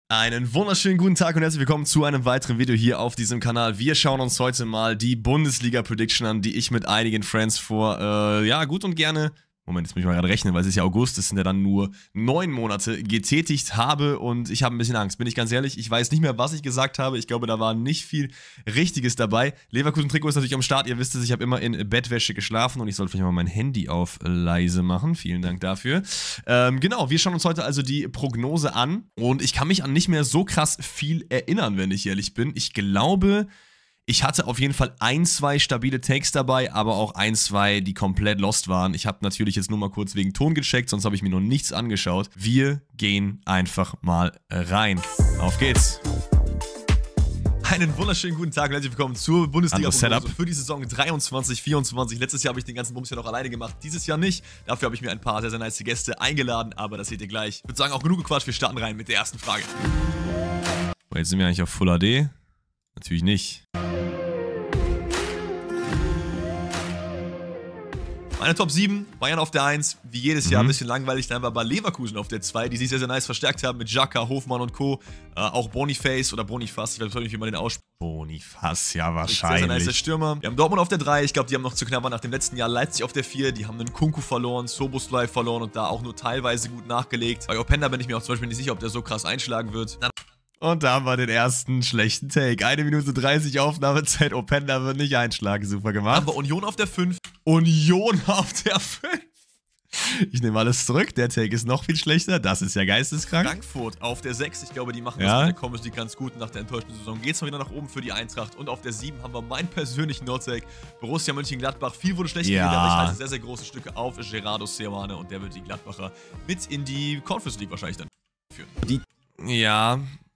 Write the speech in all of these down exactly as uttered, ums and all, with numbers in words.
Einen wunderschönen guten Tag und herzlich willkommen zu einem weiteren Video hier auf diesem Kanal. Wir schauen uns heute mal die Bundesliga-Prediction an, die ich mit einigen Friends vor, äh, ja, gut und gerne, Moment, jetzt muss ich mal gerade rechnen, weil es ist ja August, das sind ja dann nur neun Monate, getätigt habe und ich habe ein bisschen Angst, bin ich ganz ehrlich, ich weiß nicht mehr, was ich gesagt habe, ich glaube, da war nicht viel Richtiges dabei. Leverkusen-Trikot ist natürlich am Start, ihr wisst es, ich habe immer in Bettwäsche geschlafen und ich sollte vielleicht mal mein Handy auf leise machen, vielen Dank dafür. Ähm, genau, wir schauen uns heute also die Prognose an und ich kann mich an nicht mehr so krass viel erinnern, wenn ich ehrlich bin. Ich glaube... Ich hatte auf jeden Fall ein, zwei stabile Takes dabei, aber auch ein, zwei, die komplett lost waren. Ich habe natürlich jetzt nur mal kurz wegen Ton gecheckt, sonst habe ich mir noch nichts angeschaut. Wir gehen einfach mal rein. Auf geht's. Einen wunderschönen guten Tag und herzlich willkommen zur Bundesliga-Prognose für die Saison dreiundzwanzig vierundzwanzig. Letztes Jahr habe ich den ganzen Bums ja noch alleine gemacht, dieses Jahr nicht. Dafür habe ich mir ein paar sehr, sehr nice Gäste eingeladen, aber das seht ihr gleich. Ich würde sagen, auch genug gequatscht, wir starten rein mit der ersten Frage. Oh, jetzt sind wir eigentlich auf Full H D? Natürlich nicht. Meine Top sieben, Bayern auf der eins, wie jedes Jahr, mhm. ein bisschen langweilig, dann war bei Leverkusen auf der zwei, die sich sehr, sehr nice verstärkt haben mit Xhaka, Hofmann und Co. Äh, auch Boniface oder Boniface, ich weiß nicht, wie man den ausspricht. Boniface, ja wahrscheinlich. Sehr, sehr nice Stürmer. Wir haben Dortmund auf der drei, ich glaube, die haben noch zu knabbern nach dem letzten Jahr. Leipzig auf der vier, die haben einen Kunku verloren, Szoboszlai verloren und da auch nur teilweise gut nachgelegt. Bei Openda bin ich mir auch zum Beispiel nicht sicher, ob der so krass einschlagen wird. Dann und da haben wir den ersten schlechten Take. eine Minute dreißig Aufnahmezeit. Openda wird nicht einschlagen. Super gemacht. Haben wir Union auf der fünf. Union auf der fünf. Ich nehme alles zurück. Der Take ist noch viel schlechter. Das ist ja geisteskrank. Frankfurt auf der sechs. Ich glaube, die machen ja das mit der Comedy ganz gut. Nach der enttäuschten Saison geht es mal wieder nach oben für die Eintracht. Und auf der sieben haben wir meinen persönlichen Not-Take. Borussia Mönchengladbach. Viel wurde schlecht ja. geredet, aber ich halte sehr, sehr große Stücke auf. Gerardo Seoane. Und der wird die Gladbacher mit in die Conference League wahrscheinlich dann führen. Die ja...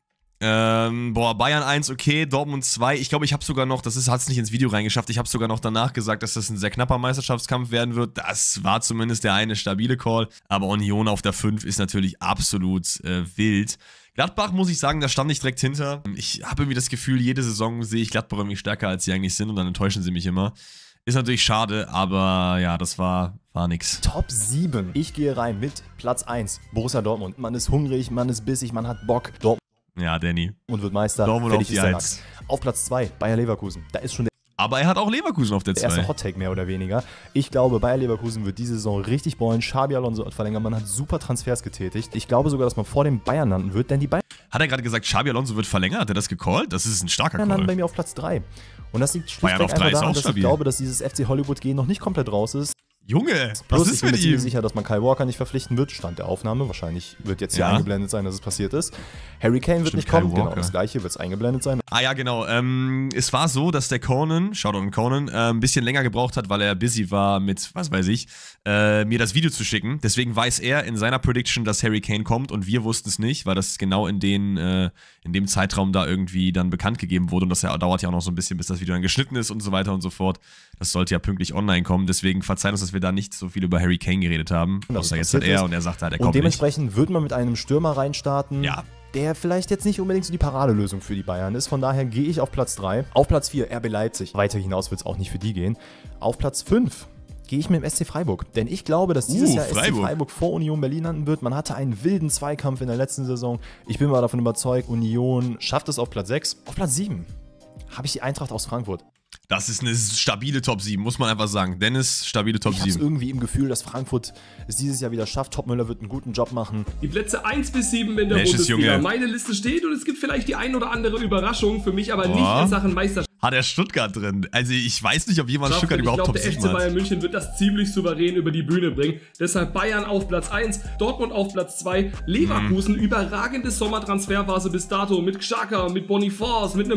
Ähm, boah, Bayern eins, okay, Dortmund zwei. Ich glaube, ich habe sogar noch, das hat es nicht ins Video reingeschafft, ich habe sogar noch danach gesagt, dass das ein sehr knapper Meisterschaftskampf werden wird. Das war zumindest der eine stabile Call. Aber Union auf der fünf ist natürlich absolut äh, wild. Gladbach, muss ich sagen, da stand ich direkt hinter. Ich habe irgendwie das Gefühl, jede Saison sehe ich Gladbach irgendwie stärker, als sie eigentlich sind und dann enttäuschen sie mich immer. Ist natürlich schade, aber ja, das war, war nix. Top sieben. Ich gehe rein mit Platz eins. Borussia Dortmund. Man ist hungrig, man ist bissig, man hat Bock. Dortmund. Ja, Danny. Und wird Meister. Dortmund auf die eins. Auf Platz zwei, Bayer Leverkusen. Da ist schon der Aber er hat auch Leverkusen auf der zwei. Der erste Hot-Take mehr oder weniger. Ich glaube, Bayer Leverkusen wird diese Saison richtig ballen. Xabi Alonso hat verlängert. Man hat super Transfers getätigt. Ich glaube sogar, dass man vor dem Bayern landen wird, denn die Bayern... Hat er gerade gesagt, Xabi Alonso wird verlängert? Hat er das gecallt? Das ist ein starker Call. landen bei mir auf Platz drei. Und das liegt schlichtweg einfach daran, dass ich glaube, dass dieses F C Hollywood-Gehen noch nicht komplett raus ist. Junge, Plus, was ist ich bin mit mir ziemlich ihm? sicher, dass man Kyle Walker nicht verpflichten wird. Stand der Aufnahme. Wahrscheinlich wird jetzt hier ja. eingeblendet sein, dass es passiert ist. Harry Kane wird Stimmt, nicht kommen. Genau, das gleiche wird es eingeblendet sein. Ah ja, genau. Ähm, es war so, dass der Conan, Shoutout an Conan, äh, ein bisschen länger gebraucht hat, weil er busy war mit, was weiß ich, äh, mir das Video zu schicken. Deswegen weiß er in seiner Prediction, dass Harry Kane kommt und wir wussten es nicht, weil das genau in, den, äh, in dem Zeitraum da irgendwie dann bekannt gegeben wurde und das ja, dauert ja auch noch so ein bisschen, bis das Video dann geschnitten ist und so weiter und so fort. Das sollte ja pünktlich online kommen, deswegen verzeiht uns, dass wir da nicht so viel über Harry Kane geredet haben. Außer jetzt hat er und er sagt halt, er kommt nicht. Und dementsprechend wird man mit einem Stürmer reinstarten. Ja. Der vielleicht jetzt nicht unbedingt so die Paradelösung für die Bayern ist. Von daher gehe ich auf Platz drei. Auf Platz vier R B Leipzig. Weiter hinaus wird es auch nicht für die gehen. Auf Platz fünf gehe ich mit dem S C Freiburg. Denn ich glaube, dass dieses uh, Jahr Freiburg. S C Freiburg vor Union Berlin landen wird. Man hatte einen wilden Zweikampf in der letzten Saison. Ich bin mal davon überzeugt, Union schafft es auf Platz sechs. Auf Platz sieben habe ich die Eintracht aus Frankfurt. Das ist eine stabile Top sieben, muss man einfach sagen. Dennis, stabile Top sieben. Ich habe irgendwie im Gefühl, dass Frankfurt es dieses Jahr wieder schafft. Topmüller wird einen guten Job machen. Die Plätze eins bis sieben in der Bundesliga. Meine Liste steht und es gibt vielleicht die ein oder andere Überraschung, für mich aber oh. nicht in Sachen Meisterschaft. Hat er Stuttgart drin? Also ich weiß nicht, ob jemand Stuttgart überhaupt Top sieben hat. Ich glaube, der F C Bayern München wird das ziemlich souverän über die Bühne bringen. Deshalb Bayern auf Platz eins, Dortmund auf Platz zwei, Leverkusen, hm. überragende Sommertransferphase bis dato mit Xhaka, mit Boniface, mit einem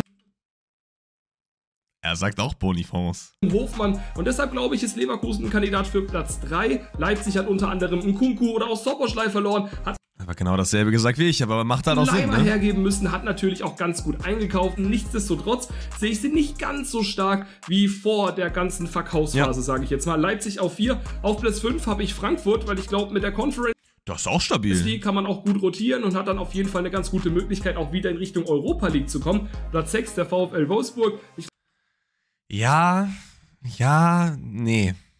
Er sagt auch Boniface. Hofmann. Und deshalb glaube ich, ist Leverkusen ein Kandidat für Platz drei. Leipzig hat unter anderem einen Kunku oder auch Szoboszlai verloren. Hat aber genau dasselbe gesagt wie ich, aber macht halt auch Sinn, ne? hergeben müssen, hat natürlich auch ganz gut eingekauft. Nichtsdestotrotz sehe ich sie nicht ganz so stark wie vor der ganzen Verkaufsphase, ja. sage ich jetzt mal. Leipzig auf vier. Auf Platz fünf habe ich Frankfurt, weil ich glaube, mit der Conference Das ist auch stabil. Die kann man auch gut rotieren und hat dann auf jeden Fall eine ganz gute Möglichkeit, auch wieder in Richtung Europa League zu kommen. Platz sechs, der VfL Wolfsburg. Ich Ja, ja, nee.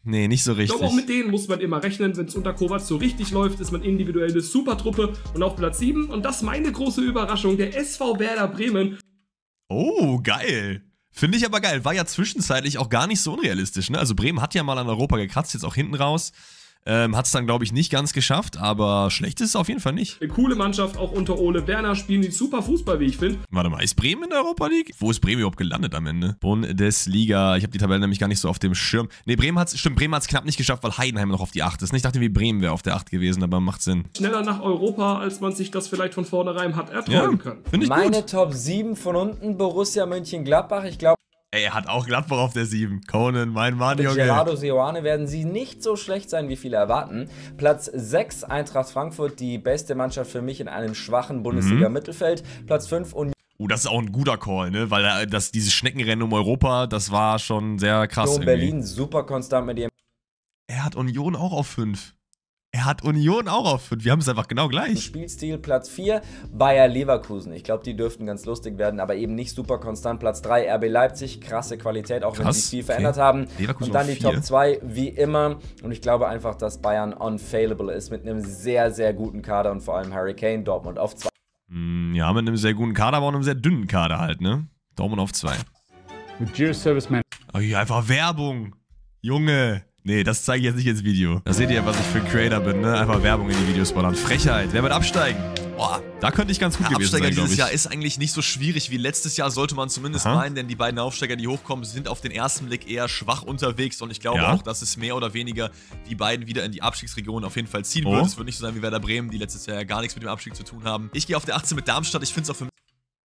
Nee, nicht so richtig. Ich glaube, auch mit denen muss man immer rechnen. Wenn es unter Kovac so richtig läuft, ist man individuell eine Supertruppe. Und auf Platz sieben, und das ist meine große Überraschung, der S V Werder Bremen. Oh, geil. Finde ich aber geil. War ja zwischenzeitlich auch gar nicht so unrealistisch, ne? Also Bremen hat ja mal an Europa gekratzt, jetzt auch hinten raus. Ähm, hat es dann, glaube ich, nicht ganz geschafft, aber schlecht ist es auf jeden Fall nicht. Eine coole Mannschaft, auch unter Ole Werner spielen die super Fußball, wie ich finde. Warte mal, ist Bremen in der Europa League? Wo ist Bremen überhaupt gelandet am Ende? Bundesliga, ich habe die Tabelle nämlich gar nicht so auf dem Schirm. Ne, Bremen hat es, stimmt, Bremen hat es knapp nicht geschafft, weil Heidenheim noch auf die acht ist. Ich dachte, wie Bremen wäre auf der acht gewesen, aber macht Sinn. Schneller nach Europa, als man sich das vielleicht von vornherein hat erträumen Ja, können. finde ich Meine gut. Top sieben von unten, Borussia Mönchengladbach. Ich glaube, Ey, er hat auch Gladbach auf der sieben. Conan, mein Mann, mit Junge. Gerardo Seoane werden sie nicht so schlecht sein, wie viele erwarten. Platz sechs, Eintracht Frankfurt, die beste Mannschaft für mich in einem schwachen Bundesliga-Mittelfeld. Platz fünf, Union Uh, das ist auch ein guter Call, ne? Weil äh, das, dieses Schneckenrennen um Europa, das war schon sehr krass irgendwie. Berlin, super konstant mit ihrem Er hat Union auch auf fünf. Er hat Union auch auf fünf. Wir haben es einfach genau gleich. Spielstil. Platz vier, Bayer Leverkusen. Ich glaube, die dürften ganz lustig werden, aber eben nicht super konstant. Platz drei, R B Leipzig, krasse Qualität, auch wenn Krass, sie viel okay. verändert haben. Leverkusen Und dann auf die vier. Top zwei, wie immer. Und ich glaube einfach, dass Bayern unfailable ist mit einem sehr, sehr guten Kader und vor allem Harry Kane, Dortmund auf zwei. Hm, ja, mit einem sehr guten Kader, aber auch einem sehr dünnen Kader halt, ne? Daumen auf zwei. With Geo Service Man. Oh ja, einfach Werbung. Junge. Nee, das zeige ich jetzt nicht ins Video. Da seht ihr, was ich für ein Creator bin, ne? Einfach Werbung in die Videos ballern. Frechheit. Wer wird absteigen? Boah, da könnte ich ganz gut Ja, gewesen Absteiger sein, glaube dieses ich. Jahr ist eigentlich nicht so schwierig wie letztes Jahr, sollte man zumindest Aha. meinen, denn die beiden Aufsteiger, die hochkommen, sind auf den ersten Blick eher schwach unterwegs und ich glaube Ja. auch, dass es mehr oder weniger die beiden wieder in die Abstiegsregion auf jeden Fall ziehen Oh. wird. Es wird nicht so sein wie Werder Bremen, die letztes Jahr ja gar nichts mit dem Abstieg zu tun haben. Ich gehe auf der achtzehn mit Darmstadt, ich finde es auch für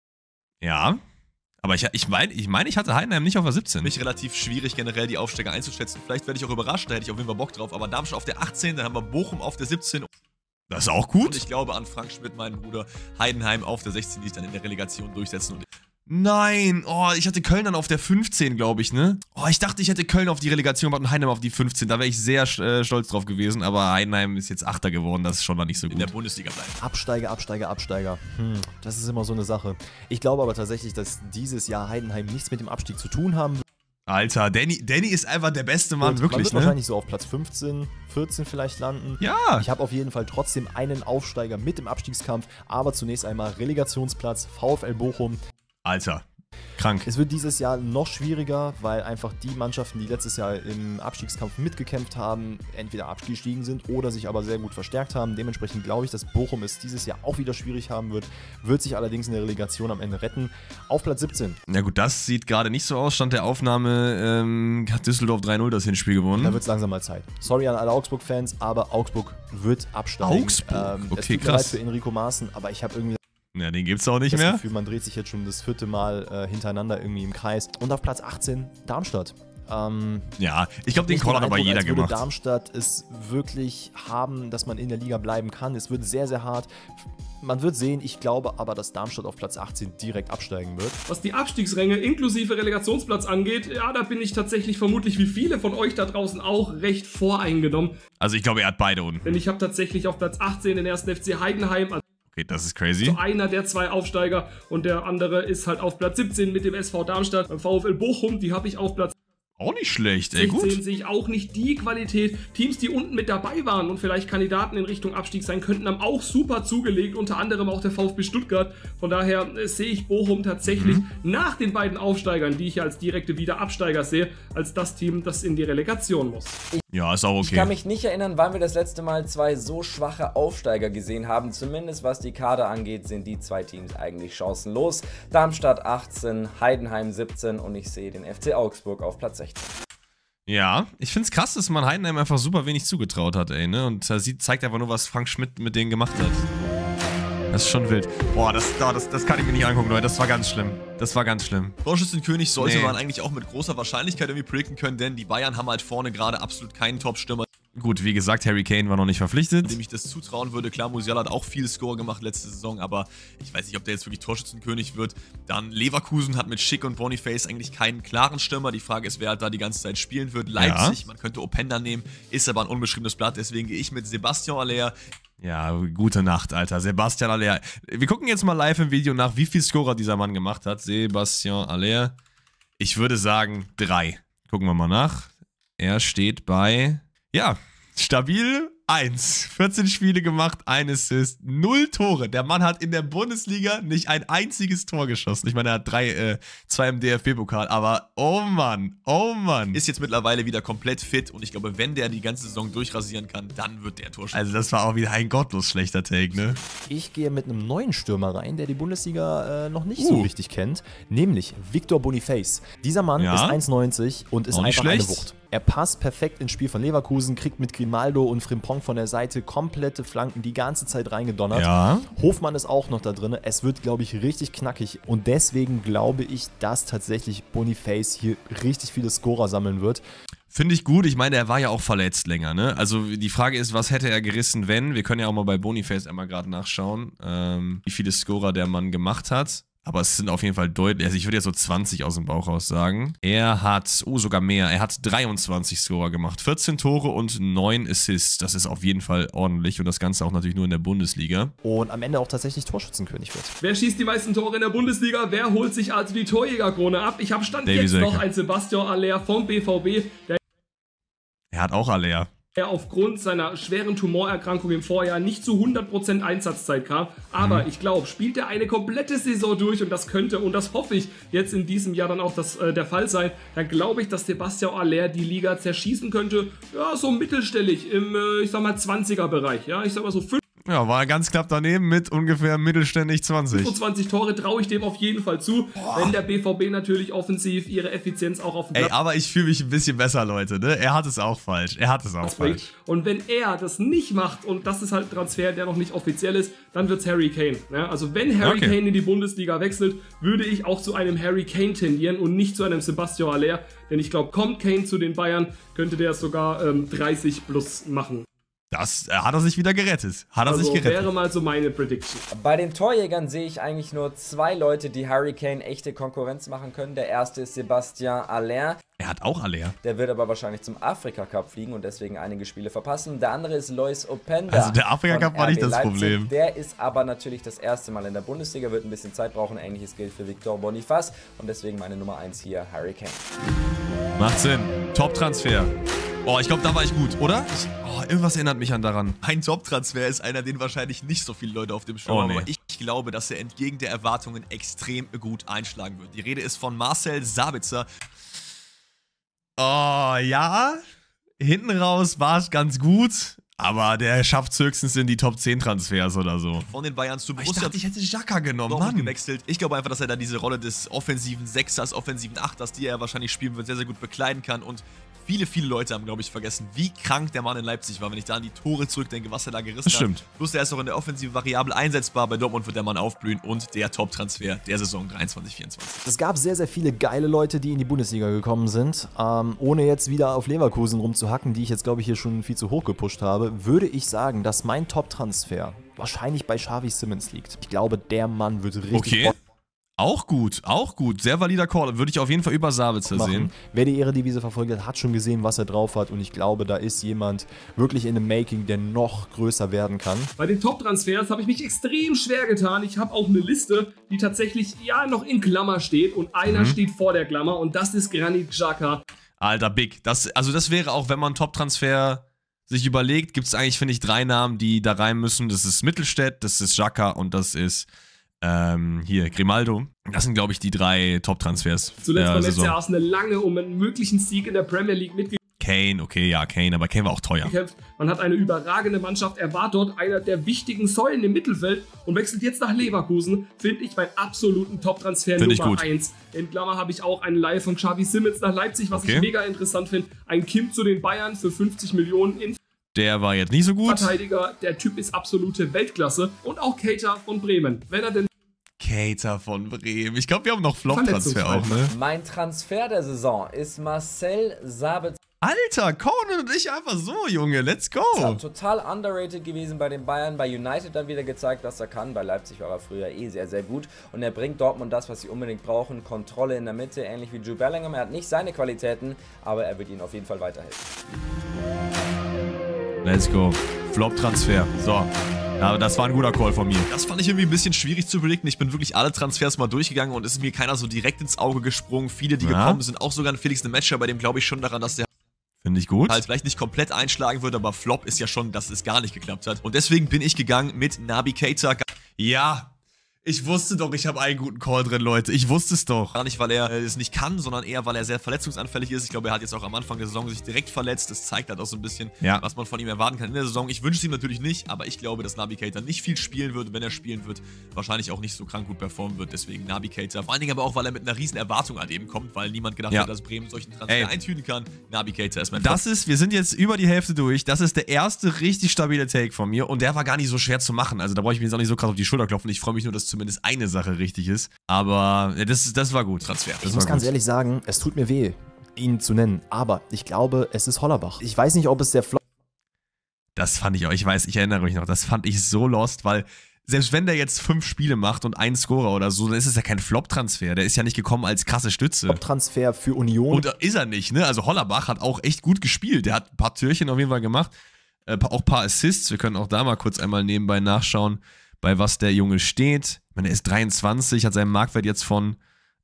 Ja. Aber ich, ich meine, ich, mein, ich hatte Heidenheim nicht auf der siebzehn. mich relativ schwierig, generell die Aufsteiger einzuschätzen. Vielleicht werde ich auch überrascht, da hätte ich auf jeden Fall Bock drauf, aber Darmstadt auf der achtzehn, dann haben wir Bochum auf der siebzehn Das ist auch und gut. ich glaube an Frank Schmidt, meinen Bruder, Heidenheim auf der sechzehn, die sich dann in der Relegation durchsetzen. Und Nein, oh, ich hatte Köln dann auf der fünfzehn, glaube ich, ne? Oh, ich dachte, ich hätte Köln auf die Relegation und Heidenheim auf die fünfzehn. Da wäre ich sehr äh, stolz drauf gewesen, aber Heidenheim ist jetzt Achter geworden, das ist schon mal nicht so in der gut. Bundesliga bleiben. Absteiger, Absteiger, Absteiger. Hm, das ist immer so eine Sache. Ich glaube aber tatsächlich, dass dieses Jahr Heidenheim nichts mit dem Abstieg zu tun haben wird. Alter, Danny, Danny ist einfach der beste Mann, Man wirklich, wird ne? wahrscheinlich so auf Platz fünfzehn, vierzehn vielleicht landen. Ja. Ich habe auf jeden Fall trotzdem einen Aufsteiger mit im Abstiegskampf, aber zunächst einmal Relegationsplatz, VfL Bochum. Alter, krank. Es wird dieses Jahr noch schwieriger, weil einfach die Mannschaften, die letztes Jahr im Abstiegskampf mitgekämpft haben, entweder abgestiegen sind oder sich aber sehr gut verstärkt haben. Dementsprechend glaube ich, dass Bochum es dieses Jahr auch wieder schwierig haben wird, wird sich allerdings in der Relegation am Ende retten. Auf Platz siebzehn. Ja gut, das sieht gerade nicht so aus. Stand der Aufnahme ähm, hat Düsseldorf drei null das Hinspiel gewonnen. Da wird es langsam mal Zeit. Sorry an alle Augsburg-Fans, aber Augsburg wird absteigen. Augsburg? es Okay, tut mir leid krass. für Enrico Maaßen, aber ich habe irgendwie Ja, den gibt's auch nicht das mehr. Gefühl, man dreht sich jetzt schon das vierte Mal äh, hintereinander irgendwie im Kreis. Und auf Platz achtzehn Darmstadt. Ähm, Ja, ich glaube, den nicht Call hat den aber Eindruck, jeder als würde gemacht. Darmstadt es wirklich haben, dass man in der Liga bleiben kann. Es wird sehr, sehr hart. Man wird sehen, ich glaube aber, dass Darmstadt auf Platz achtzehn direkt absteigen wird. Was die Abstiegsränge inklusive Relegationsplatz angeht, ja, da bin ich tatsächlich vermutlich wie viele von euch da draußen auch recht voreingenommen. Also ich glaube, er hat beide unten. Denn ich habe tatsächlich auf Platz achtzehn den ersten F C Heidenheim, also Okay, das ist crazy. so einer der zwei Aufsteiger, und der andere ist halt auf Platz siebzehn mit dem S V Darmstadt. Beim VfL Bochum, die habe ich auf Platz Auch nicht schlecht, ey, sechzehn, gut. sehe ich auch nicht die Qualität. Teams, die unten mit dabei waren und vielleicht Kandidaten in Richtung Abstieg sein könnten, haben auch super zugelegt, unter anderem auch der VfB Stuttgart. Von daher äh, sehe ich Bochum tatsächlich Mhm. nach den beiden Aufsteigern, die ich ja als direkte Wiederabsteiger sehe, als das Team, das in die Relegation muss. Ja, ist auch Ich kann okay. mich nicht erinnern, wann wir das letzte Mal zwei so schwache Aufsteiger gesehen haben. Zumindest was die Kader angeht, sind die zwei Teams eigentlich chancenlos. Darmstadt achtzehn, Heidenheim siebzehn und ich sehe den F C Augsburg auf Platz sechzehn. Ja, ich find's krass, dass man Heidenheim einfach super wenig zugetraut hat, ey, ne? Und da sieht, zeigt einfach nur, was Frank Schmidt mit denen gemacht hat. Das ist schon wild. Boah, das, das, das kann ich mir nicht angucken, Leute. Das war ganz schlimm. Das war ganz schlimm. Torschützenkönig sollte Nee. man eigentlich auch mit großer Wahrscheinlichkeit irgendwie predikten können, denn die Bayern haben halt vorne gerade absolut keinen Top-Stürmer, Gut, wie gesagt, Harry Kane war noch nicht verpflichtet. dem ich das zutrauen würde. Klar, Musiala hat auch viel Score gemacht letzte Saison, aber ich weiß nicht, ob der jetzt wirklich Torschützenkönig wird. Dann Leverkusen hat mit Schick und Boniface eigentlich keinen klaren Stürmer. Die Frage ist, wer halt da die ganze Zeit spielen wird. Leipzig, man könnte Openda nehmen, ist aber ein unbeschriebenes Blatt, deswegen gehe ich mit Sebastian Aller. Ja, gute Nacht, Alter. Sebastian Aller. Wir gucken jetzt mal live im Video nach, wie viel Scorer dieser Mann gemacht hat. Sebastian Aller. Ich würde sagen, drei. Gucken wir mal nach. Er steht bei, ja, stabil eins. vierzehn Spiele gemacht, ein Assist, null Tore. Der Mann hat in der Bundesliga nicht ein einziges Tor geschossen. Ich meine, er hat drei, äh, zwei im D F B-Pokal, aber oh Mann, oh Mann. Ist jetzt mittlerweile wieder komplett fit und ich glaube, wenn der die ganze Saison durchrasieren kann, dann wird der Tor schießen. Also das war auch wieder ein gottlos schlechter Take, ne? Ich gehe mit einem neuen Stürmer rein, der die Bundesliga äh, noch nicht Uh. so richtig kennt, nämlich Victor Boniface. Dieser Mann Ja. ist eins neunzig und ist Auch nicht einfach eine schlecht. Wucht. Er passt perfekt ins Spiel von Leverkusen, kriegt mit Grimaldo und Frimpong von der Seite komplette Flanken die ganze Zeit reingedonnert. Ja. Hofmann ist auch noch da drin. Es wird, glaube ich, richtig knackig. Und deswegen glaube ich, dass tatsächlich Boniface hier richtig viele Scorer sammeln wird. Finde ich gut. Ich meine, er war ja auch verletzt länger, ne? Also die Frage ist, was hätte er gerissen, wenn? Wir können ja auch mal bei Boniface einmal gerade nachschauen, ähm, wie viele Scorer der Mann gemacht hat. Aber es sind auf jeden Fall deutlich, also ich würde jetzt so zwanzig aus dem Bauch raus sagen. Er hat, oh sogar mehr, er hat dreiundzwanzig Scorer gemacht. vierzehn Tore und neun Assists. Das ist auf jeden Fall ordentlich und das Ganze auch natürlich nur in der Bundesliga. Und am Ende auch tatsächlich Torschützenkönig wird. Wer schießt die meisten Tore in der Bundesliga? Wer holt sich also die Torjägerkrone ab? Ich habe Stand Davy jetzt Selke. noch ein Sebastian Aller vom B V B, der Er hat auch Aller. er aufgrund seiner schweren Tumorerkrankung im Vorjahr nicht zu hundert Prozent Einsatzzeit kam. Aber Mhm. ich glaube, spielt er eine komplette Saison durch und das könnte, und das hoffe ich, jetzt in diesem Jahr dann auch das, äh, der Fall sein, dann glaube ich, dass Sebastian Aller die Liga zerschießen könnte. Ja, so mittelstellig im, äh, ich sag mal, zwanziger-Bereich. Ja, ich sag mal so Ja, war ganz knapp daneben mit ungefähr mittelständig zwanzig. fünfundzwanzig Tore traue ich dem auf jeden Fall zu, wenn der B V B natürlich offensiv ihre Effizienz auch auf den Ey, Platz aber ich fühle mich ein bisschen besser, Leute, ne? Er hat es auch falsch. Er hat es auch bringt. falsch. Und wenn er das nicht macht, und das ist halt ein Transfer, der noch nicht offiziell ist, dann wird's Harry Kane. Ja, also wenn Harry Okay. Kane in die Bundesliga wechselt, würde ich auch zu einem Harry Kane tendieren und nicht zu einem Sebastian Aller. Denn ich glaube, kommt Kane zu den Bayern, könnte der sogar ähm, dreißig plus machen. Das äh, hat er sich wieder gerettet. Hat er Also sich gerettet. wäre mal so meine Prediction. Bei den Torjägern sehe ich eigentlich nur zwei Leute, die Harry Kane echte Konkurrenz machen können. Der erste ist Sebastian Aller. Er hat auch Aller. Der wird aber wahrscheinlich zum Afrika-Cup fliegen und deswegen einige Spiele verpassen. Der andere ist Lois Openda. Also der Afrika-Cup von war nicht R B das Leipzig. Problem. Der ist aber natürlich das erste Mal in der Bundesliga, wird ein bisschen Zeit brauchen. Ähnliches gilt für Victor Boniface und deswegen meine Nummer eins hier, Harry Kane. Macht Sinn. Top-Transfer. Oh, ich glaube, da war ich gut, oder? Ich, oh, irgendwas erinnert mich an daran. Ein Top-Transfer ist einer, den wahrscheinlich nicht so viele Leute auf dem Schirm Oh, haben. nee. Aber ich glaube, dass er entgegen der Erwartungen extrem gut einschlagen wird. Die Rede ist von Marcel Sabitzer. Oh, ja. Hinten raus war es ganz gut. Aber der schafft es höchstens in die Top zehn Transfers oder so. Von den Bayern zu Borussia. Ich dachte, ich hätte Xhaka genommen, Mann. gewechselt. Ich glaube einfach, dass er da diese Rolle des offensiven Sechsers, offensiven Achters, die er wahrscheinlich spielen wird, sehr, sehr gut bekleiden kann. Und viele, viele Leute haben, glaube ich, vergessen, wie krank der Mann in Leipzig war, wenn ich da an die Tore zurückdenke, was er da gerissen Das stimmt. hat. Plus, er ist auch in der offensiven Variable einsetzbar. Bei Dortmund wird der Mann aufblühen und der Top-Transfer der Saison dreiundzwanzig vierundzwanzig. Es gab sehr, sehr viele geile Leute, die in die Bundesliga gekommen sind. Ähm, ohne jetzt wieder auf Leverkusen rumzuhacken, die ich jetzt, glaube ich, hier schon viel zu hoch gepusht habe, würde ich sagen, dass mein Top-Transfer wahrscheinlich bei Xavi Simons liegt. Ich glaube, der Mann wird richtig Okay. Auch gut, auch gut. Sehr valider Call. Würde ich auf jeden Fall über Sabitzer machen. sehen. Wer die Ehredivise verfolgt hat, hat schon gesehen, was er drauf hat. Und ich glaube, da ist jemand wirklich in dem Making, der noch größer werden kann. Bei den Top-Transfers habe ich mich extrem schwer getan. Ich habe auch eine Liste, die tatsächlich ja noch in Klammer steht und einer Mhm. steht vor der Klammer und das ist Granit Xhaka. Alter, big. Das, also das wäre auch, wenn man Top-Transfer sich überlegt, gibt es eigentlich, finde ich, drei Namen, die da rein müssen. Das ist Mittelstädt, das ist Xhaka und das ist ähm, hier Grimaldo. Das sind, glaube ich, die drei Top-Transfers. Zuletzt der beim F C Saison. Arsenal lange um einen möglichen Sieg in der Premier League mitgekämpft. Kane, okay, ja, Kane, aber Kane war auch teuer. Man hat eine überragende Mannschaft. Er war dort einer der wichtigen Säulen im Mittelfeld und wechselt jetzt nach Leverkusen. Finde ich meinen absoluten Top-Transfer Find ich Nummer gut. eins. In Klammer habe ich auch eine Leihe von Xavi Simons nach Leipzig, was Okay. ich mega interessant finde. Ein Kim zu den Bayern für fünfzig Millionen in Der war jetzt nicht so gut. Verteidiger. Der Typ ist absolute Weltklasse. Und auch Keita von Bremen. Wenn er denn Kater von Bremen. Ich glaube, wir haben noch Flop-Transfer auch, ne? Mein Transfer der Saison ist Marcel Sabitzer. Alter, Conan und ich einfach so, Junge. Let's go. Total underrated gewesen bei den Bayern, bei United dann wieder gezeigt, was er kann. Bei Leipzig war er früher eh sehr, sehr gut. Und er bringt Dortmund das, was sie unbedingt brauchen. Kontrolle in der Mitte, ähnlich wie Jude Bellingham. Er hat nicht seine Qualitäten, aber er wird ihnen auf jeden Fall weiterhelfen. Let's go. Flop-Transfer. So. Ja, das war ein guter Call von mir. Das fand ich irgendwie ein bisschen schwierig zu predikten. Ich bin wirklich alle Transfers mal durchgegangen und es ist mir keiner so direkt ins Auge gesprungen. Viele, die Ja. gekommen sind, auch sogar ein Felix Nmecha, bei dem glaube ich schon daran, dass der Finde ich gut. Halt vielleicht nicht komplett einschlagen wird, aber Flop ist ja schon, dass es gar nicht geklappt hat. Und deswegen bin ich gegangen mit Nabi Keita. Ja, ich wusste doch, ich habe einen guten Call drin, Leute. Ich wusste es doch. Gar nicht, weil er es nicht kann, sondern eher, weil er sehr verletzungsanfällig ist. Ich glaube, er hat jetzt auch am Anfang der Saison sich direkt verletzt. Das zeigt halt auch so ein bisschen, ja. was man von ihm erwarten kann in der Saison. Ich wünsche es ihm natürlich nicht, aber ich glaube, dass Nabi Keita nicht viel spielen wird. Wenn er spielen wird, wahrscheinlich auch nicht so krank gut performen wird. Deswegen Nabi Keita. Vor allen Dingen aber auch, weil er mit einer riesen Erwartung an eben kommt, weil niemand gedacht ja. hat, dass Bremen solchen Transfer Ey. eintüten kann. Nabi Keita ist mein Das ist, wir sind jetzt über die Hälfte durch. Das ist der erste richtig stabile Take von mir. Und der war gar nicht so schwer zu machen. Also da brauche ich mir jetzt auch nicht so krass auf die Schulter klopfen. Ich freue mich nur, dass zumindest eine Sache richtig ist. Aber das, das war gut. Transfer. Das ich muss ganz ehrlich sagen, es tut mir weh, ihn zu nennen. Aber ich glaube, es ist Hollerbach. Ich weiß nicht, ob es der Flop... Das fand ich auch. Ich weiß, ich erinnere mich noch. Das fand ich so lost, weil selbst wenn der jetzt fünf Spiele macht und einen Scorer oder so, dann ist es ja kein Flop-Transfer. Der ist ja nicht gekommen als krasse Stütze. Flop-Transfer für Union. Und ist er nicht, ne? Also Hollerbach hat auch echt gut gespielt. Der hat ein paar Türchen auf jeden Fall gemacht. Äh, auch ein paar Assists. Wir können auch da mal kurz einmal nebenbei nachschauen, bei was der Junge steht. Ich meine, er ist dreiundzwanzig, hat seinen Marktwert jetzt von,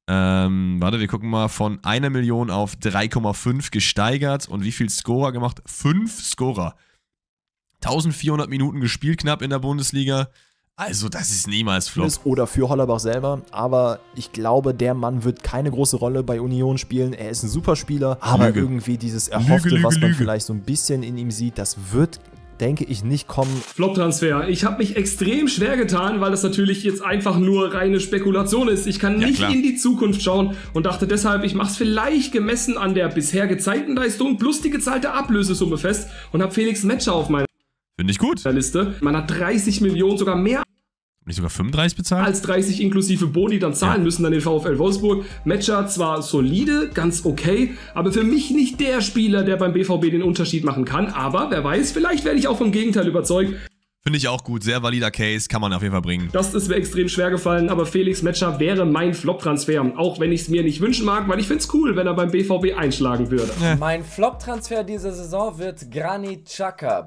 ähm, warte, wir gucken mal, von einer Million auf drei Komma fünf gesteigert. Und wie viel Scorer gemacht? Fünf Scorer. eintausendvierhundert Minuten gespielt knapp in der Bundesliga. Also das ist niemals Flop. Oder für Hollerbach selber. Aber ich glaube, der Mann wird keine große Rolle bei Union spielen. Er ist ein super Spieler. Aber Lüge. irgendwie dieses Erhoffte, Lüge, was Lüge, man Lüge. vielleicht so ein bisschen in ihm sieht, das wird... denke ich, nicht kommen. Flop-Transfer. Ich habe mich extrem schwer getan, weil das natürlich jetzt einfach nur reine Spekulation ist. Ich kann Ja, nicht klar. in die Zukunft schauen und dachte deshalb, ich mache es vielleicht gemessen an der bisher gezeigten Leistung plus die gezahlte Ablösesumme fest und habe Felix Metscher auf meiner Finde ich gut. Liste. Man hat dreißig Millionen, sogar mehr Nicht sogar fünfunddreißig bezahlt? als dreißig inklusive Boni dann zahlen Ja. müssen an den VfL Wolfsburg. Metscher zwar solide, ganz okay, aber für mich nicht der Spieler, der beim B V B den Unterschied machen kann. Aber wer weiß, vielleicht werde ich auch vom Gegenteil überzeugt. Finde ich auch gut. Sehr valider Case. Kann man auf jeden Fall bringen. Das ist mir extrem schwer gefallen, aber Felix Metscher wäre mein Flop-Transfer. Auch wenn ich es mir nicht wünschen mag, weil ich finde es cool, wenn er beim B V B einschlagen würde. Ja. Mein Flop-Transfer dieser Saison wird Granit Xhaka.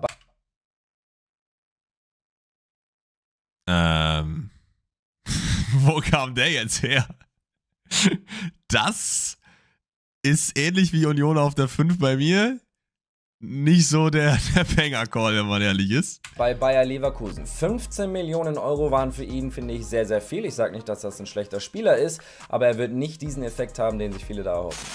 Ähm. Wo kam der jetzt her? Das ist ähnlich wie Union auf der fünf bei mir. Nicht so der, der Banger-Call, wenn man ehrlich ist. Bei Bayer Leverkusen. fünfzehn Millionen Euro waren für ihn, finde ich, sehr, sehr viel. Ich sage nicht, dass das ein schlechter Spieler ist, aber er wird nicht diesen Effekt haben, den sich viele da erhoffen.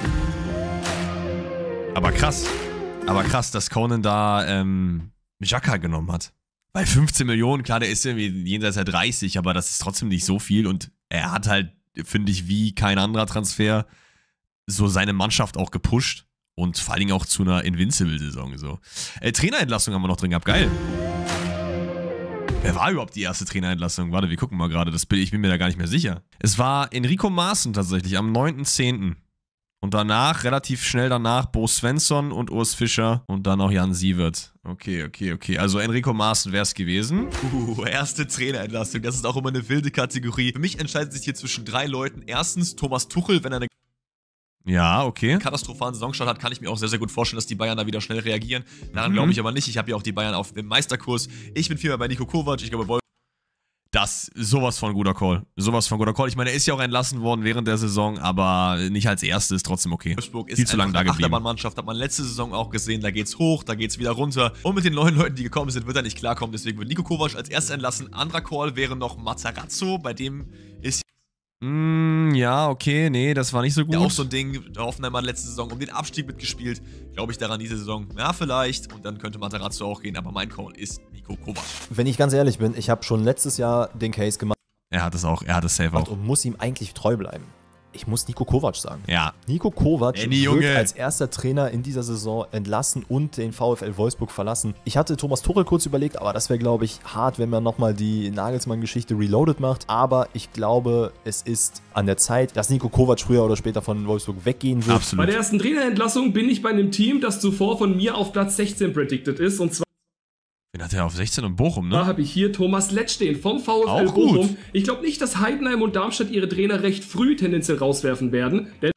Aber krass. Aber krass, dass Conan da ähm, Xhaka genommen hat. Weil fünfzehn Millionen, klar, der ist irgendwie jenseits der dreißig, aber das ist trotzdem nicht so viel. Und er hat halt, finde ich, wie kein anderer Transfer so seine Mannschaft auch gepusht. Und vor allen Dingen auch zu einer Invincible-Saison. So. Äh, Trainerentlassung haben wir noch drin gehabt. Geil. Wer war überhaupt die erste Trainerentlassung? Warte, wir gucken mal gerade. Das bin, ich bin mir da gar nicht mehr sicher. Es war Enrico Maaßen tatsächlich am neunten zehnten Und danach, relativ schnell danach, Bo Svensson und Urs Fischer und dann auch Jan Sievert. Okay, okay, okay. Also Enrico Maaßen wäre es gewesen. Uh, erste Trainerentlassung. Das ist auch immer eine wilde Kategorie. Für mich entscheidet sich hier zwischen drei Leuten. Erstens Thomas Tuchel, wenn er eine Ja, okay. katastrophalen Saisonstart hat, kann ich mir auch sehr, sehr gut vorstellen, dass die Bayern da wieder schnell reagieren. Daran glaube ich aber nicht. Ich habe ja auch die Bayern auf dem Meisterkurs. Ich bin vielmehr bei Nico Kovac. Ich glaube, Wolf. Das, sowas von guter Call. Sowas von guter Call. Ich meine, er ist ja auch entlassen worden während der Saison, aber nicht als erstes, trotzdem okay. Wolfsburg ist Viel zu lange da eine geblieben. Achterbahnmannschaft, hat man letzte Saison auch gesehen. Da geht's hoch, da geht's wieder runter. Und mit den neuen Leuten, die gekommen sind, wird er nicht klarkommen. Deswegen wird Nico Kovac als erstes entlassen. Anderer Call wäre noch Matarazzo. Bei dem ist Mm, ja, okay, nee, das war nicht so gut. ja auch so ein Ding. Der Hoffenheim hat letzte Saison um den Abstieg mitgespielt. Glaube ich daran diese Saison. Ja, vielleicht. Und dann könnte Matarazzo auch gehen. Aber mein Call ist Nico Kovac. Wenn ich ganz ehrlich bin, ich habe schon letztes Jahr den Case gemacht Er hat es auch, er hat es safe auch. und muss ihm eigentlich treu bleiben. Ich muss Nico Kovac sagen. Ja. Nico Kovac Andy, wird Junge. als erster Trainer in dieser Saison entlassen und den VfL Wolfsburg verlassen. Ich hatte Thomas Tuchel kurz überlegt, aber das wäre, glaube ich, hart, wenn man nochmal die Nagelsmann-Geschichte reloaded macht. Aber ich glaube, es ist an der Zeit, dass Nico Kovac früher oder später von Wolfsburg weggehen wird. Bei Absolut. der ersten Trainerentlassung bin ich bei einem Team, das zuvor von mir auf Platz sechzehn predicted ist. Und zwar Den hat er auf sechzehn und Bochum, Da ne? habe ich hier Thomas Letsch stehen vom VfL Auch gut. Bochum. Ich glaube nicht, dass Heidenheim und Darmstadt ihre Trainer recht früh tendenziell rauswerfen werden. Denn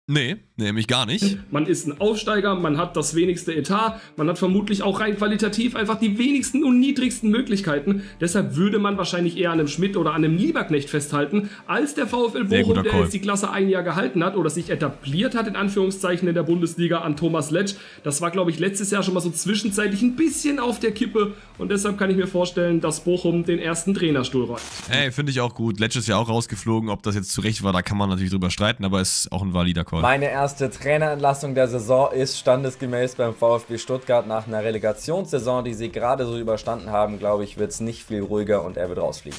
Nee, nämlich gar nicht. Man ist ein Aufsteiger, man hat das wenigste Etat, man hat vermutlich auch rein qualitativ einfach die wenigsten und niedrigsten Möglichkeiten. Deshalb würde man wahrscheinlich eher an einem Schmidt oder an einem Lieberknecht festhalten, als der VfL Bochum, der jetzt die Klasse ein Jahr gehalten hat oder sich etabliert hat, in Anführungszeichen, in der Bundesliga, an Thomas Letsch. Das war, glaube ich, letztes Jahr schon mal so zwischenzeitlich ein bisschen auf der Kippe und deshalb kann ich mir vorstellen, dass Bochum den ersten Trainerstuhl räumt. Ey, finde ich auch gut. Letsch ist ja auch rausgeflogen. Ob das jetzt zu Recht war, da kann man natürlich drüber streiten, aber ist auch ein valider Call. Meine erste Trainerentlassung der Saison ist standesgemäß beim VfB Stuttgart nach einer Relegationssaison, die sie gerade so überstanden haben. Glaube ich, wird es nicht viel ruhiger und er wird rausfliegen.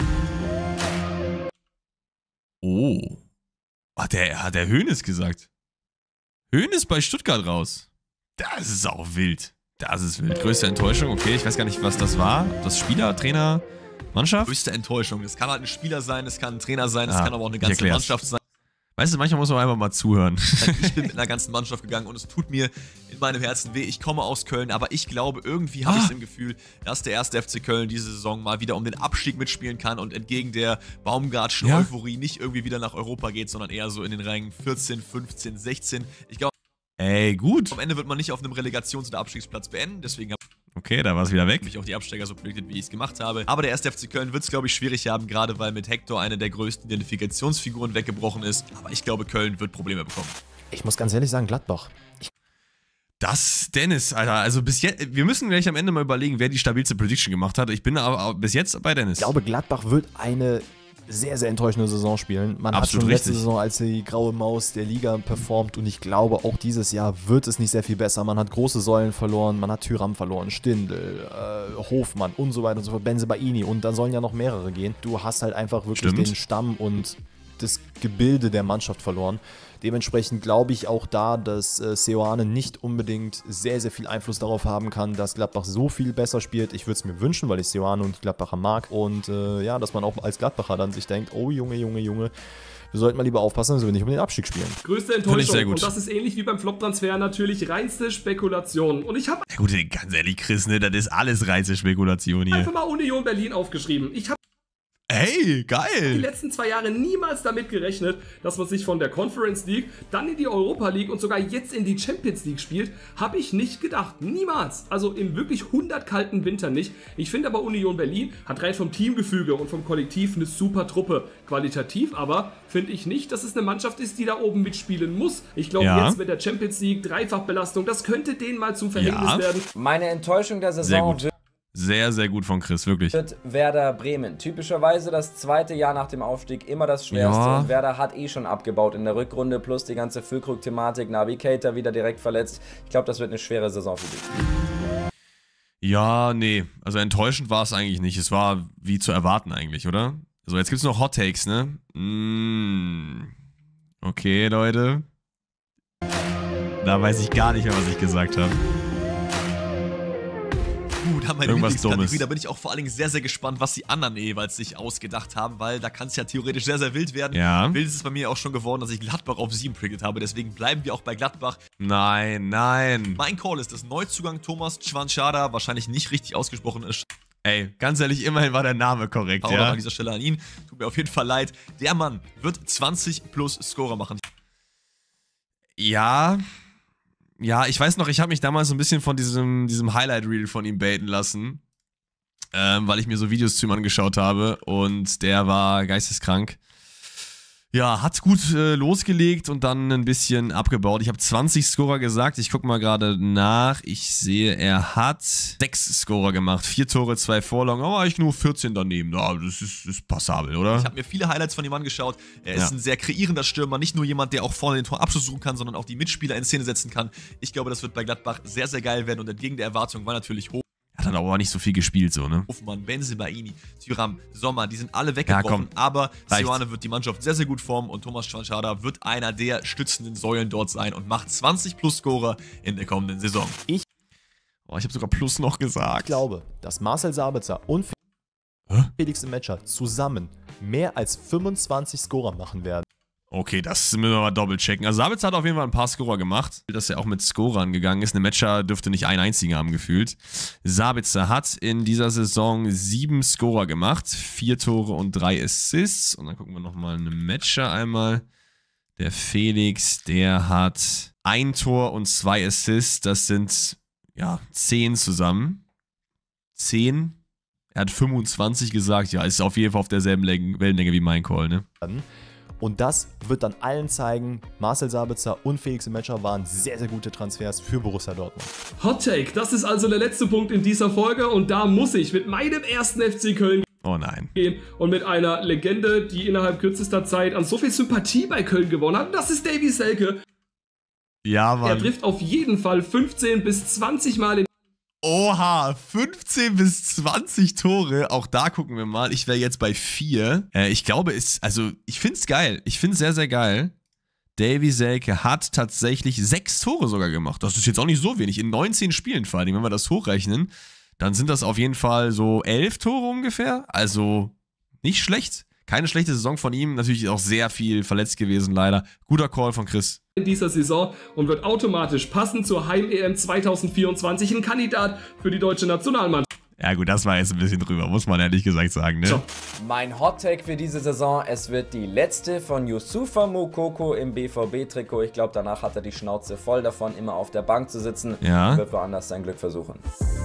Oh. Hat der, hat der Hoeneß gesagt? Hoeneß bei Stuttgart raus. Das ist auch wild. Das ist wild. Größte Enttäuschung, okay. Ich weiß gar nicht, was das war. Das Spieler, Trainer, Mannschaft? Größte Enttäuschung. Das kann halt ein Spieler sein, das kann ein Trainer sein, das ah, kann aber auch eine ganze Mannschaft sein. Weißt du, manchmal muss man einfach mal zuhören. Ich bin mit einer ganzen Mannschaft gegangen und es tut mir in meinem Herzen weh. Ich komme aus Köln, aber ich glaube, irgendwie habe ah. ich im Gefühl, dass der erste F C Köln diese Saison mal wieder um den Abstieg mitspielen kann und entgegen der Baumgartschen ja. Euphorie nicht irgendwie wieder nach Europa geht, sondern eher so in den Rängen vierzehn, fünfzehn, sechzehn. Ich glaube, ey, gut. Am Ende wird man nicht auf einem Relegations- oder Abstiegsplatz beenden, deswegen habe Okay, da war es wieder weg. ich auch die Absteiger so prediktet, wie ich es gemacht habe. Aber der erste F C Köln wird es, glaube ich, schwierig haben, gerade weil mit Hector eine der größten Identifikationsfiguren weggebrochen ist. Aber ich glaube, Köln wird Probleme bekommen. Ich muss ganz ehrlich sagen, Gladbach. Ich das, Dennis, Alter, also bis jetzt, wir müssen gleich am Ende mal überlegen, wer die stabilste Prediction gemacht hat. Ich bin aber bis jetzt bei Dennis. Ich glaube, Gladbach wird eine sehr, sehr enttäuschende Saison spielen. Man Absolut hat schon letzte richtig. Saison als die graue Maus der Liga performt und ich glaube, auch dieses Jahr wird es nicht sehr viel besser. Man hat große Säulen verloren, man hat Thüram verloren, Stindl, äh, Hofmann und so weiter und so fort, Bensebaini und dann sollen ja noch mehrere gehen. Du hast halt einfach wirklich Stimmt. den Stamm und das Gebilde der Mannschaft verloren. Dementsprechend glaube ich auch da, dass äh, Seoane nicht unbedingt sehr, sehr viel Einfluss darauf haben kann, dass Gladbach so viel besser spielt. Ich würde es mir wünschen, weil ich Seoane und die Gladbacher mag. Und äh, ja, dass man auch als Gladbacher dann sich denkt, oh Junge, Junge, Junge, wir sollten mal lieber aufpassen, dass wir nicht um den Abstieg spielen. Größte Enttäuschung. Und das ist ähnlich wie beim Flop-Transfer natürlich reinste Spekulation. Und ich habe ja gut, ganz ehrlich, Chris, ne, das ist alles reise Spekulation hier. einfach mal Union Berlin aufgeschrieben. Ich habe Hey, die geil! letzten zwei Jahre niemals damit gerechnet, dass man sich von der Conference League dann in die Europa League und sogar jetzt in die Champions League spielt. Habe ich nicht gedacht. Niemals. Also im wirklich hundert kalten Winter nicht. Ich finde aber Union Berlin hat rein vom Teamgefüge und vom Kollektiv eine super Truppe. Qualitativ aber finde ich nicht, dass es eine Mannschaft ist, die da oben mitspielen muss. Ich glaube Ja. jetzt mit der Champions League, Dreifachbelastung, das könnte denen mal zum Verhängnis Ja. werden. Meine Enttäuschung der Sehr Saison gut. Sehr, sehr gut von Chris, wirklich. wird Werder Bremen. Typischerweise das zweite Jahr nach dem Aufstieg immer das schwerste. Ja. Und Werder hat eh schon abgebaut in der Rückrunde, plus die ganze Füllkrug-Thematik, Navigator wieder direkt verletzt. Ich glaube, das wird eine schwere Saison für die. Ja, nee. Also enttäuschend war es eigentlich nicht. Es war wie zu erwarten eigentlich, oder? So, jetzt gibt es noch Hot Takes, ne? Mm. Okay, Leute. Da weiß ich gar nicht mehr, was ich gesagt habe. Gut, haben meine Irgendwas Lieblingskategorie. Dummes. Da bin ich auch vor allen Dingen sehr, sehr gespannt, was die anderen jeweils sich ausgedacht haben, weil da kann es ja theoretisch sehr, sehr wild werden. Ja. Wild ist es bei mir auch schon geworden, dass ich Gladbach auf sieben predicted habe, deswegen bleiben wir auch bei Gladbach. Nein, nein. Mein Call ist, dass Neuzugang Thomas Schwanschada wahrscheinlich nicht richtig ausgesprochen ist. Ey, ganz ehrlich, immerhin war der Name korrekt, Shoutout ja? an dieser Stelle an ihn. Tut mir auf jeden Fall leid. Der Mann wird zwanzig plus Scorer machen. Ja. Ja, ich weiß noch, ich habe mich damals so ein bisschen von diesem, diesem Highlight-Reel von ihm baiten lassen. Ähm, weil ich mir so Videos zu ihm angeschaut habe und der war geisteskrank. Ja, hat gut äh, losgelegt und dann ein bisschen abgebaut. Ich habe zwanzig Scorer gesagt. Ich gucke mal gerade nach. Ich sehe, er hat sechs Scorer gemacht. Vier Tore, zwei Vorlagen. Aber eigentlich nur vierzehn daneben. Ja, das ist, ist passabel, oder? Ich habe mir viele Highlights von ihm angeschaut. Er ist Ja. ein sehr kreierender Stürmer. Nicht nur jemand, der auch vorne den Torabschluss suchen kann, sondern auch die Mitspieler in Szene setzen kann. Ich glaube, das wird bei Gladbach sehr, sehr geil werden und entgegen der Erwartung war natürlich hoch. Hat dann aber nicht so viel gespielt, so, ne? Hofmann, Bensebaini, Thüram, Sommer, die sind alle weggebrochen. Ja, komm. Aber Reicht. Seoane wird die Mannschaft sehr, sehr gut formen und Thomas Schwanschada wird einer der stützenden Säulen dort sein und macht zwanzig plus Scorer in der kommenden Saison. Oh, ich habe sogar Plus noch gesagt. Ich glaube, dass Marcel Sabitzer und Hä? Felix Metscher zusammen mehr als fünfundzwanzig Scorer machen werden. Okay, das müssen wir mal doppelt checken. Also Sabitzer hat auf jeden Fall ein paar Scorer gemacht. Dass er auch mit Scorern gegangen ist. Eine Matcher dürfte nicht einen einzigen haben gefühlt. Sabitzer hat in dieser Saison sieben Scorer gemacht. Vier Tore und drei Assists. Und dann gucken wir nochmal eine Matcher einmal. Der Felix, der hat ein Tor und zwei Assists. Das sind, ja, zehn zusammen. zehn. Er hat fünfundzwanzig gesagt. Ja, ist auf jeden Fall auf derselben Wellenlänge wie mein Call, ne? Und das wird dann allen zeigen, Marcel Sabitzer und Felix Metscher waren sehr, sehr gute Transfers für Borussia Dortmund. Hot Take, das ist also der letzte Punkt in dieser Folge und da muss ich mit meinem ersten F C Köln oh nein. gehen und mit einer Legende, die innerhalb kürzester Zeit an so viel Sympathie bei Köln gewonnen hat. Das ist Davy Selke. Ja, Mann. Er trifft auf jeden Fall fünfzehn bis zwanzig Mal in Oha, fünfzehn bis zwanzig Tore. Auch da gucken wir mal. Ich wäre jetzt bei vier. Äh, ich glaube, es, also ich finde es geil. Ich finde es sehr, sehr geil. Davy Selke hat tatsächlich sechs Tore sogar gemacht. Das ist jetzt auch nicht so wenig. In neunzehn Spielen vor allem. Wenn wir das hochrechnen, dann sind das auf jeden Fall so elf Tore ungefähr. Also nicht schlecht. Keine schlechte Saison von ihm. Natürlich auch sehr viel verletzt gewesen, leider. Guter Call von Chris. In dieser Saison und wird automatisch passend zur Heim-E M zwanzig vierundzwanzig ein Kandidat für die deutsche Nationalmannschaft. Ja gut, das war jetzt ein bisschen drüber, muss man ehrlich gesagt sagen, ne? Mein Hot-Take für diese Saison, es wird die letzte von Youssoufa Moukoko im B V B-Trikot. Ich glaube, danach hat er die Schnauze voll davon, immer auf der Bank zu sitzen. Ja. Er wird woanders sein Glück versuchen.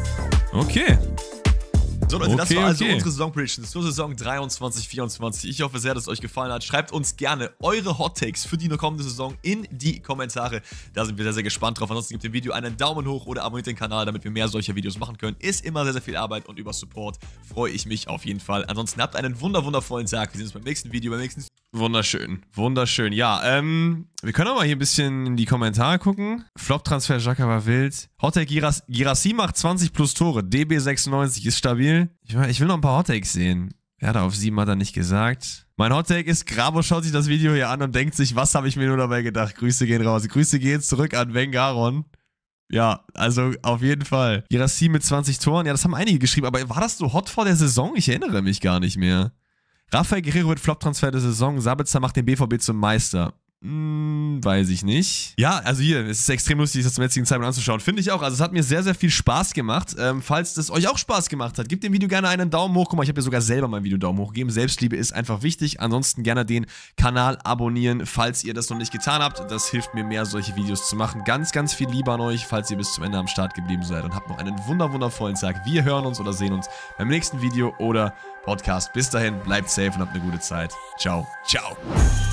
Okay. So Leute, das Okay, war also okay. unsere Saison-Predictions zur Saison dreiundzwanzig vierundzwanzig. Ich hoffe sehr, dass es euch gefallen hat. Schreibt uns gerne eure Hot-Takes für die noch kommende Saison in die Kommentare. Da sind wir sehr, sehr gespannt drauf. Ansonsten gebt dem Video einen Daumen hoch oder abonniert den Kanal, damit wir mehr solcher Videos machen können. Ist immer sehr, sehr viel Arbeit und über Support freue ich mich auf jeden Fall. Ansonsten habt einen wunder, wundervollen Tag. Wir sehen uns beim nächsten Video, beim nächsten... Wunderschön, wunderschön. Ja, ähm, wir können auch mal hier ein bisschen in die Kommentare gucken. Flop-Transfer, Xhaka war wild. Hottake Giras Girassi macht zwanzig plus Tore. D B sechsundneunzig ist stabil. Ich, ich will noch ein paar Hottakes sehen. Werder auf sieben hat er nicht gesagt. Mein Hottake ist, Grabo schaut sich das Video hier an und denkt sich, was habe ich mir nur dabei gedacht? Grüße gehen raus. Grüße gehen zurück an Wengaron. Ja, also auf jeden Fall. Girassi mit zwanzig Toren. Ja, das haben einige geschrieben. Aber war das so hot vor der Saison? Ich erinnere mich gar nicht mehr. Rafael Guerreiro wird Flop-Transfer der Saison. Sabitzer macht den B V B zum Meister. Hm, weiß ich nicht. Ja, also hier, es ist extrem lustig, das zum jetzigen Zeitpunkt anzuschauen. Finde ich auch. Also es hat mir sehr, sehr viel Spaß gemacht. Ähm, falls das euch auch Spaß gemacht hat, gebt dem Video gerne einen Daumen hoch. Guck mal, ich habe ja sogar selber mein Video Daumen hoch gegeben. Selbstliebe ist einfach wichtig. Ansonsten gerne den Kanal abonnieren, falls ihr das noch nicht getan habt. Das hilft mir mehr, solche Videos zu machen. Ganz, ganz viel Liebe an euch, falls ihr bis zum Ende am Start geblieben seid. Und habt noch einen wunder, wundervollen Tag. Wir hören uns oder sehen uns beim nächsten Video oder Podcast. Bis dahin, bleibt safe und habt eine gute Zeit. Ciao. Ciao.